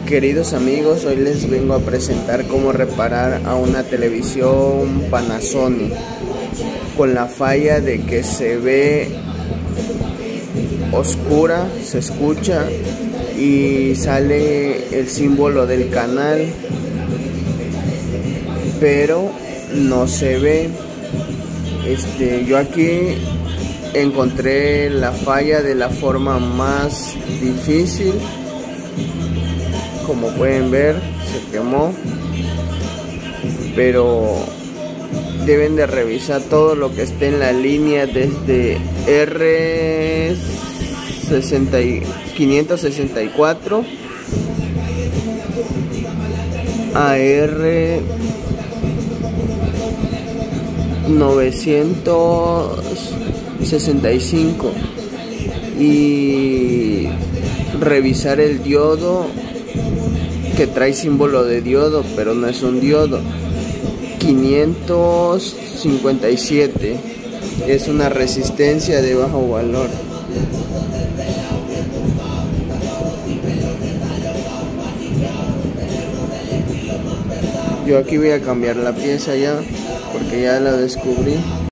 Queridos amigos, hoy les vengo a presentar cómo reparar a una televisión Panasonic con la falla de que se ve oscura, se escucha y sale el símbolo del canal, pero no se ve. Yo aquí encontré la falla de la forma más difícil. Como pueden ver, se quemó, pero deben de revisar todo lo que esté en la línea desde R564 a R965 y revisar el diodo, que trae símbolo de diodo, pero no es un diodo. 557 es una resistencia de bajo valor. Yo aquí voy a cambiar la pieza ya, porque ya la descubrí.